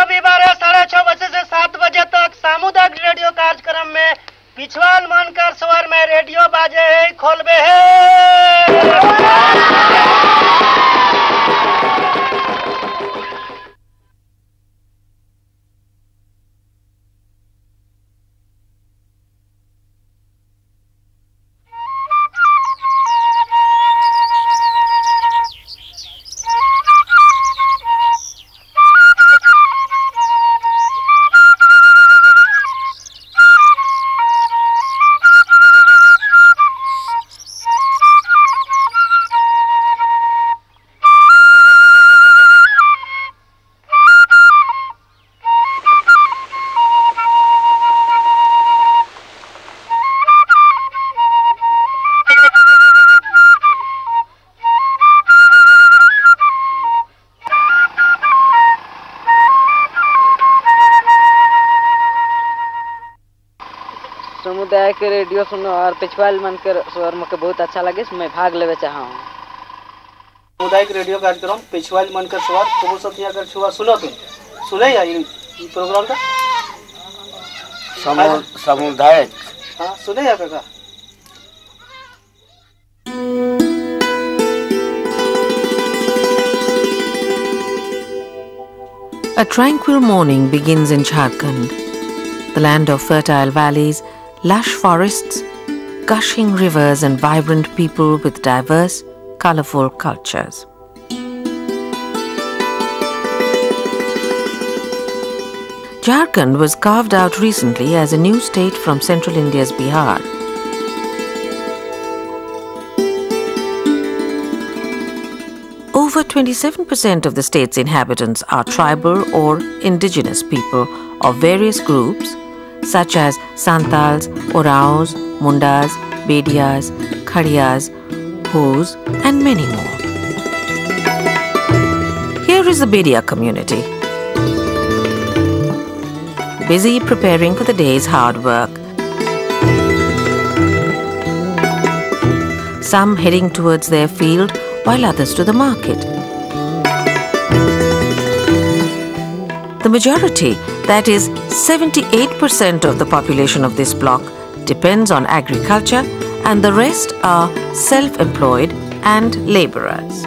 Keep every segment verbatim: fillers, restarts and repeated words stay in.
रविवार साढ़े छह बजे से सात बजे तक सामुदायिक रेडियो कार्यक्रम में पिछवाल मनकर स्वर में रेडियो बाजे है खोलबे है। समुदाय के रेडियो सुनो और पिछवाल मन के स्वर मुझे बहुत अच्छा लगे, मैं भाग लेवे चाहा हूँ। सामुदायिक रेडियो कार्यक्रम पिछवाल मन के स्वर तो सब यहाँ कर छुआ सुनो तुम सुने या ये प्रोग्राम का सामुदायिक हाँ सुने या काका। A tranquil morning begins in Charkha, the land of fertile valleys, lush forests, gushing rivers and vibrant people with diverse, colorful cultures. Jharkhand was carved out recently as a new state from central India's Bihar. Over twenty-seven percent of the state's inhabitants are tribal or indigenous people of various groups such as Santals, Oraos, Mundas, Bedias, Khadiyas, Hos and many more. Here is the Bedia community, busy preparing for the day's hard work. Some heading towards their field while others to the market. The majority, that is seventy-eight percent of the population of this block, depends on agriculture and the rest are self-employed and labourers.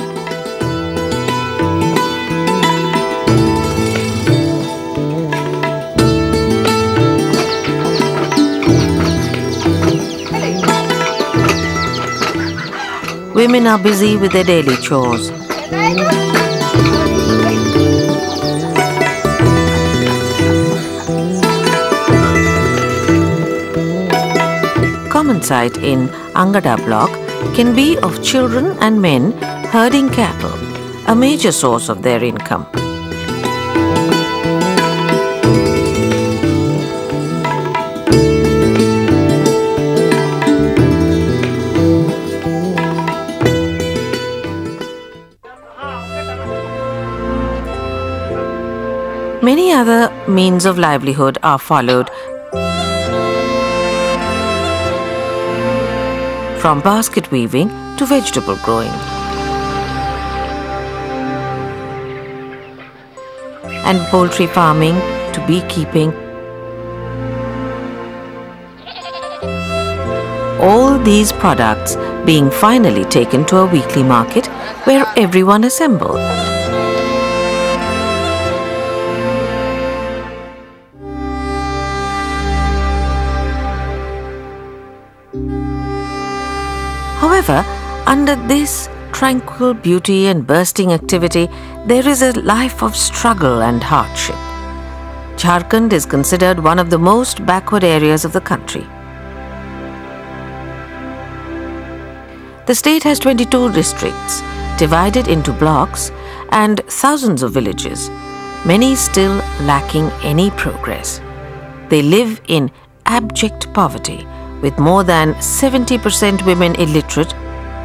Women are busy with their daily chores. Common sight in Angada block can be of children and men herding cattle, a major source of their income. Many other means of livelihood are followed, from basket weaving to vegetable growing, and poultry farming to beekeeping. All these products being finally taken to a weekly market where everyone assembles. However, under this tranquil beauty and bursting activity, there is a life of struggle and hardship. Jharkhand is considered one of the most backward areas of the country. The state has twenty-two districts, divided into blocks, and thousands of villages, many still lacking any progress. They live in abject poverty, with more than seventy percent women illiterate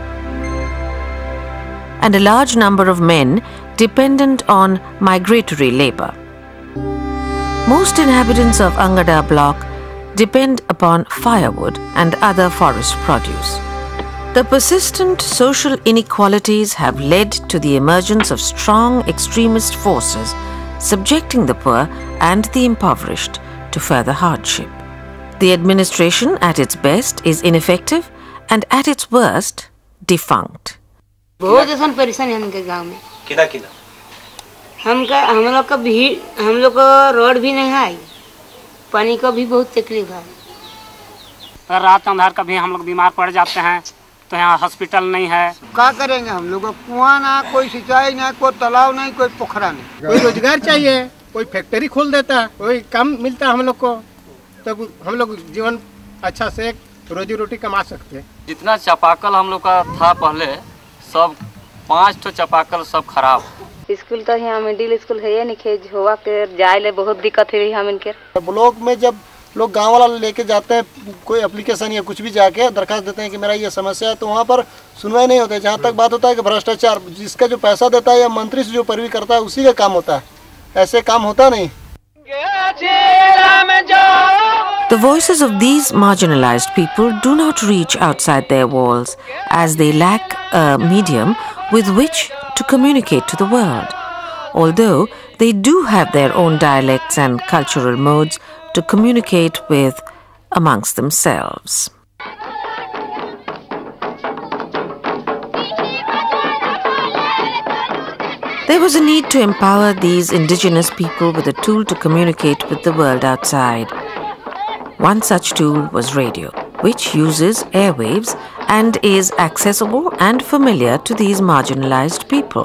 and a large number of men dependent on migratory labor. Most inhabitants of Angada block depend upon firewood and other forest produce. The persistent social inequalities have led to the emergence of strong extremist forces subjecting the poor and the impoverished to further hardship. The administration at its best is ineffective and at its worst, defunct. बहुत ऐसा परेशानी है हमके गांव में। किना किना? हमका हम लोग का भी हम लोग को रोड भी नहीं है, पानी का भी बहुत तकलीफ है। अगर रात अंधार कभी हम लोग बीमार पड़ जाते हैं तो यहाँ हॉस्पिटल नहीं है। क्या करेंगे हम लोग? कुआं ना, कोई सिंचाई ना, कोई तालाब नहीं, कोई पोखरा नहीं। कोई रोजगार चाहिए, कोई फैक्ट्री खोल देता, कोई काम मिलता हम लोग को, तब हम लोग जीवन अच्छा से रोजी रोटी कमा सकते हैं। जितना चापाकल हम लोग का था पहले, सब पाँच तो चापाकल सब खराब। स्कूल तो यहाँ मिडिल स्कूल है नहीं, खेज हुआ के जाए ले बहुत दिक्कत है हम इनके। ब्लॉक में जब लोग गांव वाला लेके जाते हैं कोई एप्लीकेशन या कुछ भी जाके दरखास्त देते हैं कि मेरा ये समस्या है, तो वहाँ पर सुनवाई नहीं होता है। जहाँ तक बात होता है कि भ्रष्टाचार, जिसका जो पैसा देता है या मंत्री से जो पैरवी करता है उसी का काम होता है, ऐसे काम होता नहीं। The voices of these marginalized people do not reach outside their walls as they lack a medium with which to communicate to the world, although they do have their own dialects and cultural modes to communicate with amongst themselves. There was a need to empower these indigenous people with a tool to communicate with the world outside. One such tool was radio, which uses airwaves and is accessible and familiar to these marginalized people.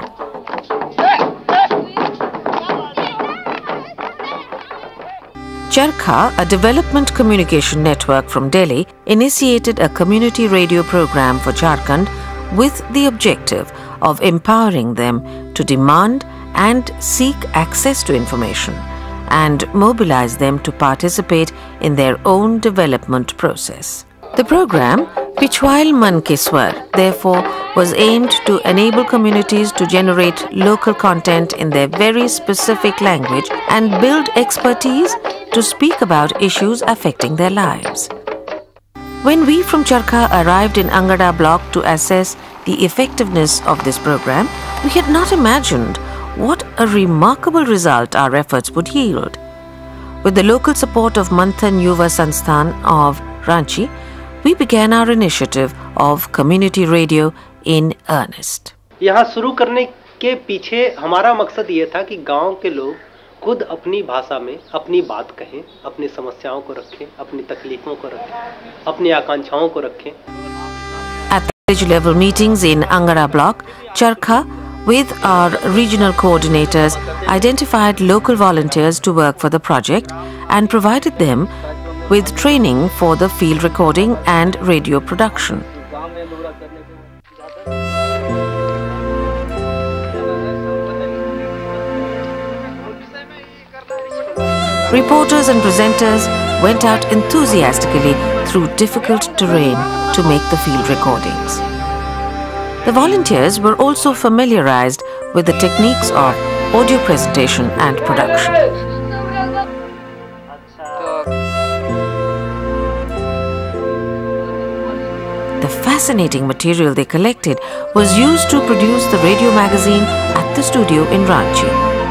Charkha, a development communication network from Delhi, initiated a community radio program for Jharkhand with the objective of empowering them to demand and seek access to information and mobilize them to participate in their own development process. The program, Pichwail Man Ke Swar, therefore, was aimed to enable communities to generate local content in their very specific language and build expertise to speak about issues affecting their lives. When we from Charkha arrived in Angada block to assess the effectiveness of this program, we had not imagined what a remarkable result our efforts would yield. With the local support of Manthan Yuva Sansthan of Ranchi, we began our initiative of community radio in earnest. यहाँ शुरू करने के पीछे हमारा मकसद ये था कि गांव के लोग खुद अपनी भाषा में अपनी बात कहें, अपनी समस्याओं को रखें, अपनी तकलीफों को रखें, अपनी आकांक्षाओं को रखें। At the village level meetings in Angada block, Charkha, with our regional coordinators, identified local volunteers to work for the project and provided them with training for the field recording and radio production. Reporters and presenters went out enthusiastically through difficult terrain to make the field recordings. The volunteers were also familiarized with the techniques of audio presentation and production. The fascinating material they collected was used to produce the radio magazine at the studio in Ranchi.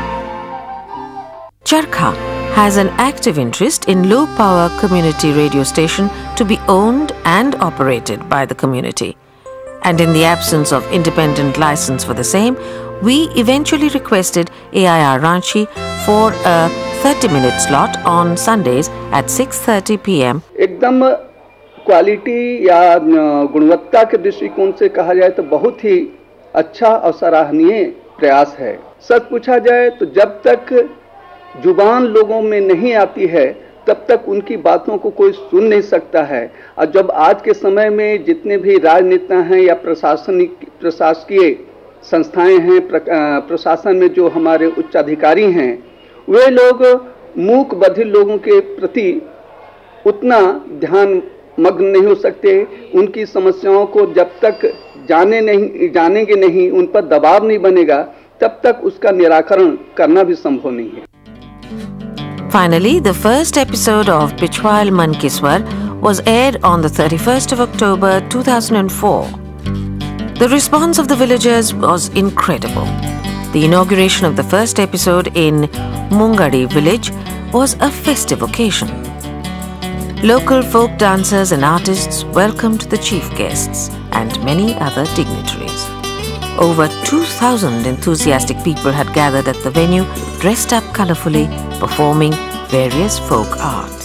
Charkha has an active interest in low-power community radio station to be owned and operated by the community. And in the absence of independent license for the same, we eventually requested A I R Ranchi for a thirty minute slot on Sundays at six thirty p m एकदम quality या गुणवत्ता के दृष्टिकोण से कहा जाए तो बहुत ही अच्छा और सराहनीय प्रयास है। सच पूछा जाए तो जब तक जुबान लोगों में नहीं आती है तब तक उनकी बातों को कोई सुन नहीं सकता है। और जब आज के समय में जितने भी राजनेता हैं या प्रशासनिक प्रशासकीय संस्थाएं हैं, प्रशासन में जो हमारे उच्च अधिकारी हैं, वे लोग मूक बधिर लोगों के प्रति उतना ध्यान मग्न नहीं हो सकते। उनकी समस्याओं को जब तक जाने नहीं जानेंगे नहीं, उन पर दबाव नहीं बनेगा, तब तक उसका निराकरण करना भी संभव नहीं है। Finally, the first episode of Pichwail Man Ke Swar was aired on the thirty-first of October two thousand four. The response of the villagers was incredible. The inauguration of the first episode in Mungadi village was a festive occasion. Local folk dancers and artists welcomed the chief guests and many other dignitaries. Over two thousand enthusiastic people had gathered at the venue, dressed up colorfully, performing various folk arts.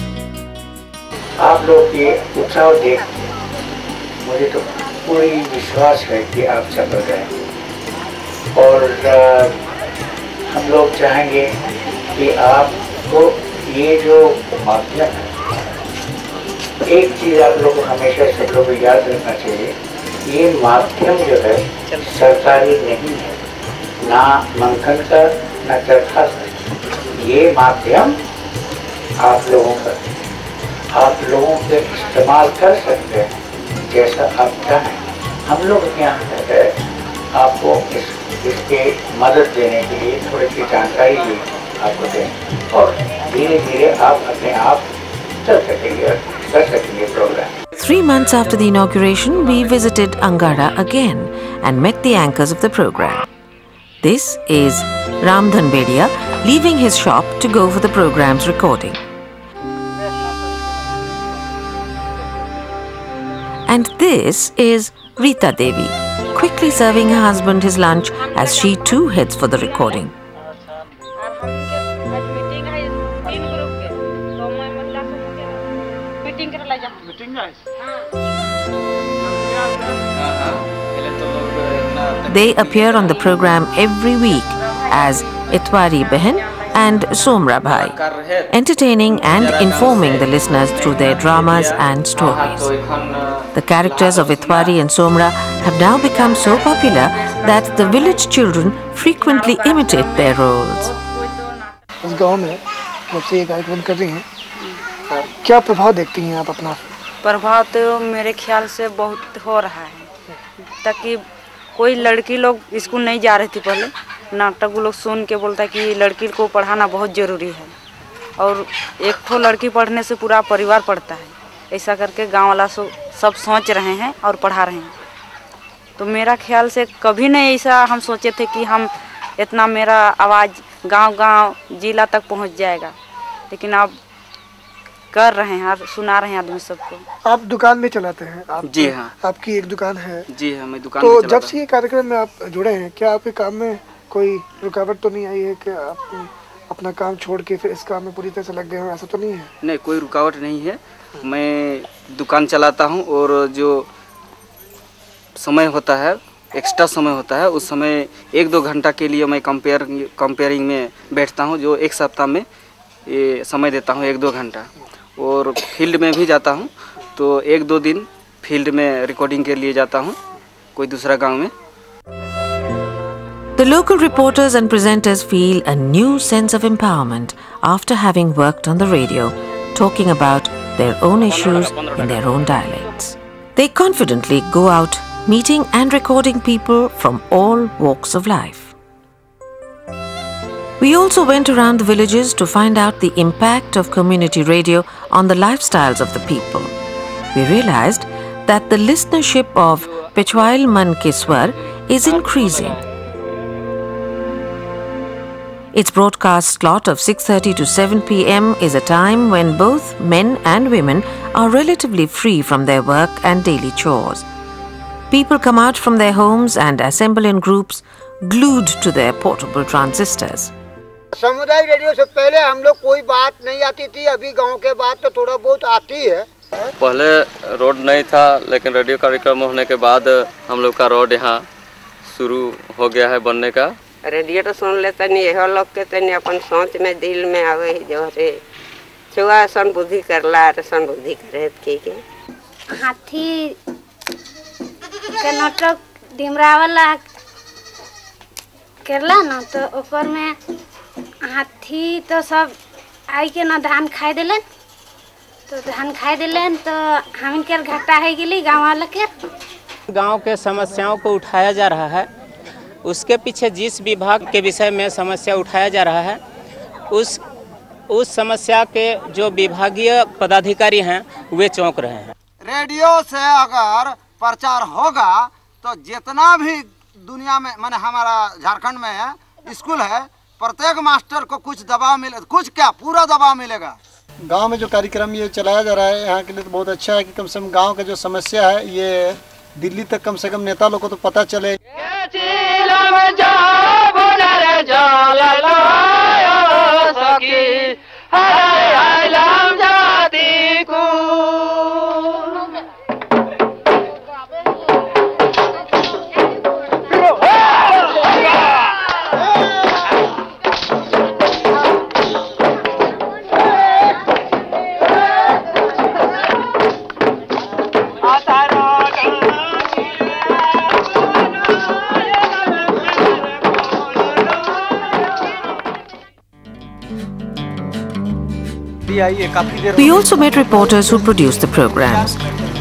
आप लोग ये उत्साह देख मुझे तो पूरी विश्वास है कि आप सफल रहें और हम लोग चाहेंगे कि आपको ये जो माध्यम है, एक चीज़ आप लोग को हमेशा सब लोग को याद रखना चाहिए, ये माध्यम जो है सरकारी नहीं है, ना मंथन का ना चरखा का, ये माध्यम आप लोगों का, आप लोगों के इस्तेमाल कर सकते हैं जैसा आप चाहें। हम लोग यहाँ है आपको इस इसके मदद देने के लिए थोड़ी सी जानकारी भी आपको दें और धीरे धीरे आप अपने आप चल सकेंगे, कर सकेंगे program. Three months after the inauguration, we visited Angara again and met the anchors of the program. This is Ramdhan Bedia leaving his shop to go for the program's recording. And this is Rita Devi, quickly serving her husband his lunch as she too heads for the recording. They appear on the program every week as Itwari Behan and Somra Bhai, entertaining and informing the listeners through their dramas and stories. The characters of Itwari and Somra have now become so popular that the village children frequently imitate their roles. इस गांव में जब से ये कार्यक्रम कर रही हैं, क्या प्रभाव देखती हैं आप अपना? प्रभाव तो मेरे ख्याल से बहुत हो रहा है, ताकि कोई लड़की लोग स्कूल नहीं जा रही थी पहले, नाटक लोग सुन के बोलता है कि लड़की को पढ़ाना बहुत ज़रूरी है और एक तो लड़की पढ़ने से पूरा परिवार पढ़ता है, ऐसा करके गांव वाला सब सोच रहे हैं और पढ़ा रहे हैं। तो मेरा ख्याल से कभी नहीं ऐसा हम सोचे थे कि हम इतना मेरा आवाज़ गांव-गांव जिला तक पहुंच जाएगा, लेकिन आप कर रहे हैं, आप सुना रहे हैं आदमी सबको। आप दुकान में चलाते हैं? आप जी हाँ, आपकी एक दुकान है? जी हाँ, मैं दुकान तो में चलाता जब से ये कार्यक्रम में आप जुड़े हैं, क्या आपके काम में कोई रुकावट तो नहीं आई है कि आप अपना काम छोड़ के फिर इस काम में पूरी तरह से लग गए हो? ऐसा तो नहीं है? नहीं, कोई रुकावट नहीं है। मैं दुकान चलाता हूँ और जो समय होता है, एक्स्ट्रा समय होता है, उस समय एक दो घंटा के लिए मैं कंपेयर कंपेयरिंग में बैठता हूँ, जो एक सप्ताह में ये समय देता हूँ, एक दो घंटा। और फील्ड में भी जाता हूँ, तो एक दो दिन फील्ड में रिकॉर्डिंग के लिए जाता हूँ कोई दूसरा गांव में। The local reporters and presenters feel a new sense of empowerment after having worked on the radio, talking about their own issues in their own dialects. They confidently go out, meeting and recording people from all walks of life. We also went around the villages to find out the impact of community radio on the lifestyles of the people. We realized that the listenership of Pechwail Man Ke Swar is increasing. Its broadcast slot of six thirty to seven p m is a time when both men and women are relatively free from their work and daily chores. People come out from their homes and assemble in groups, glued to their portable transistors. सामुदायिक radio से पहले हम लोग कोई बात नहीं आती थी, अभी गांव के बात तो थोड़ा बहुत आती है। पहले रोड नहीं था, लेकिन रेडियो कार्यक्रम होने के बाद हम लोग का रोड यहाँ शुरू हो गया है बनने का। रेडियो तो सुन लेते नहीं, यह लोग के तनी अपन सोच में दिल में आवे जो रे छुआ सन बुद्धि करला रे सन बुद्धि करे के के हाथी के नाटक डिमरा वाला करला ना, तो ऊपर में हाथी तो सब आई के ना धान खाए दिलन, तो धान खाए दिलन तो हम के घाटा है गेली गांव वाला के। गांव के समस्याओं को उठाया जा रहा है, उसके पीछे जिस विभाग के विषय में समस्या उठाया जा रहा है, उस उस समस्या के जो विभागीय पदाधिकारी हैं वे चौंक रहे हैं। रेडियो से अगर प्रचार होगा तो जितना भी दुनिया में माने हमारा झारखंड में स्कूल है प्रत्येक मास्टर को कुछ दबाव मिले, कुछ क्या पूरा दबाव मिलेगा। गांव में जो कार्यक्रम ये चलाया जा रहा है यहाँ के लिए तो बहुत अच्छा है कि कम से कम गांव का जो समस्या है ये दिल्ली तक कम से कम नेता लोग को तो पता चले। We also met reporters who produced the programs.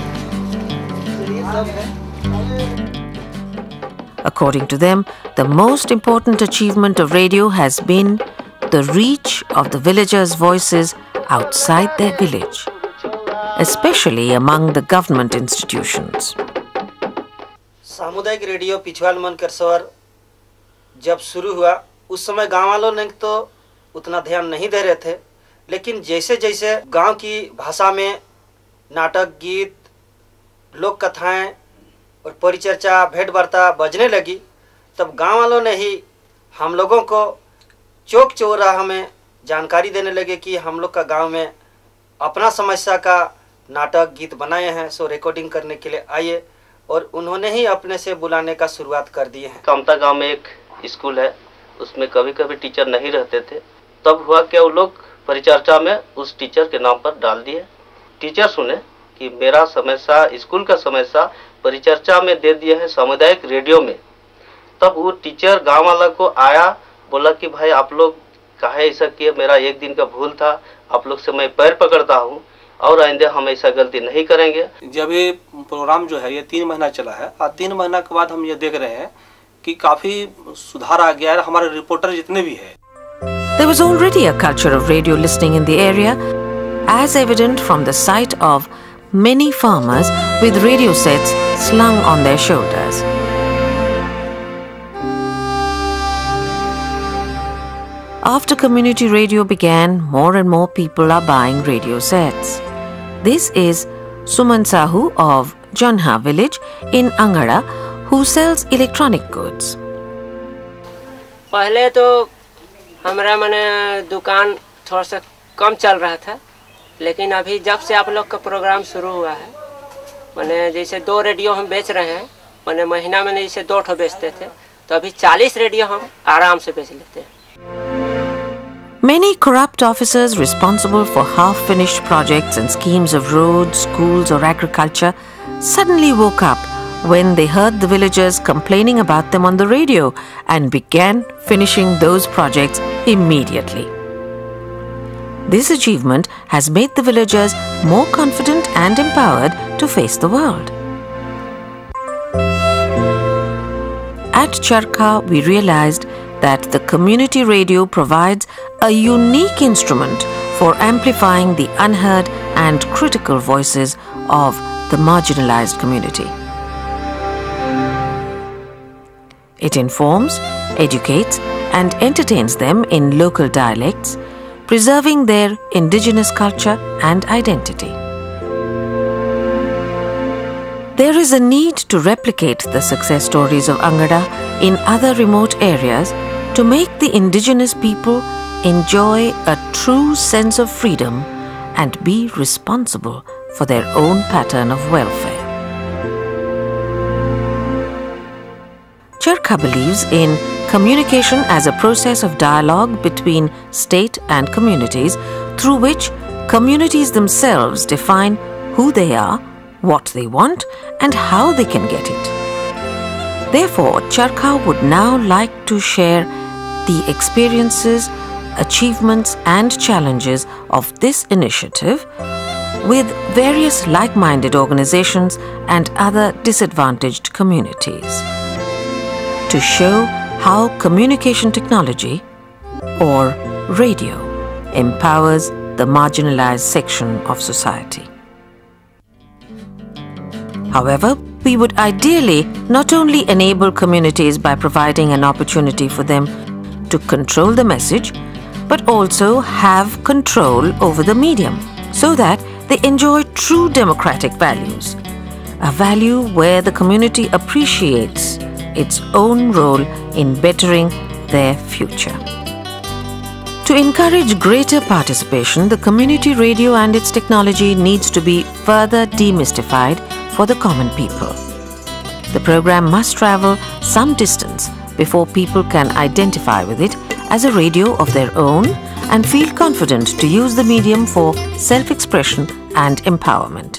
According to them, the most important achievement of radio has been the reach of the villagers' voices outside their village, especially among the government institutions. सामुदायिक radio पिछवाल मनकर स्वर जब शुरू हुआ उस समय गांव वालों ने तो उतना ध्यान नहीं दे रहे थे, लेकिन जैसे जैसे गांव की भाषा में नाटक, गीत, लोक कथाएं और परिचर्चा, भेंट वार्ता बजने लगी, तब गांव वालों ने ही हम लोगों को चौक चौराहा में जानकारी देने लगे कि हम लोग का गांव में अपना समस्या का नाटक, गीत बनाए हैं, सो रिकॉर्डिंग करने के लिए आइए, और उन्होंने ही अपने से बुलाने का शुरुआत कर दिए हैं। कामता गांव में एक स्कूल है, उसमें कभी कभी टीचर नहीं रहते थे, तब हुआ क्या वो लोग परिचर्चा में उस टीचर के नाम पर डाल दिए। टीचर सुने कि मेरा समस्या, स्कूल का समस्या परिचर्चा में दे दिए हैं सामुदायिक रेडियो में। तब वो टीचर गांव वाला को आया, बोला कि भाई आप लोग काहे ऐसा किए, मेरा एक दिन का भूल था, आप लोग से मैं पैर पकड़ता हूँ और आइंदे हम ऐसा गलती नहीं करेंगे। जब ये प्रोग्राम जो है ये तीन महीना चला है और तीन महीना के बाद हम ये देख रहे हैं कि काफ़ी सुधार आ गया है। हमारे रिपोर्टर जितने भी हैं, There was already a culture of radio listening in the area, as evident from the sight of many farmers with radio sets slung on their shoulders. After community radio began, more and more people are buying radio sets. This is Suman Sahu of Janha village in Angada, who sells electronic goods. पहले तो हमारा मैंने दुकान थोड़ा सा कम चल रहा था, लेकिन अभी जब से आप लोग का प्रोग्राम शुरू हुआ है, मैंने जैसे दो रेडियो हम बेच रहे हैं, मैंने महीना में जैसे दो ठो बेचते थे, तो अभी चालीस रेडियो हम आराम से बेच लेते हैं। Many corrupt officers responsible for half-finished projects and schemes of roads, schools or agriculture suddenly woke up when they heard the villagers complaining about them on the radio and began finishing those projects immediately. This achievement has made the villagers more confident and empowered to face the world. At Charkha, we realized that the community radio provides a unique instrument for amplifying the unheard and critical voices of the marginalized community. It informs, educates, and entertains them in local dialects, preserving their indigenous culture and identity. There is a need to replicate the success stories of Angada in other remote areas to make the indigenous people enjoy a true sense of freedom and be responsible for their own pattern of welfare. Charkha believes in communication as a process of dialogue between state and communities, through which communities themselves define who they are, what they want, and how they can get it. Therefore, Charkha would now like to share the experiences, achievements, and challenges of this initiative with various like-minded organizations and other disadvantaged communities, to show how communication technology, or radio, empowers the marginalized section of society. However, we would ideally not only enable communities by providing an opportunity for them to control the message, but also have control over the medium so that they enjoy true democratic values, a value where the community appreciates its own role in bettering their future. To encourage greater participation, the community radio and its technology needs to be further demystified for the common people. The program must travel some distance before people can identify with it as a radio of their own and feel confident to use the medium for self-expression and empowerment.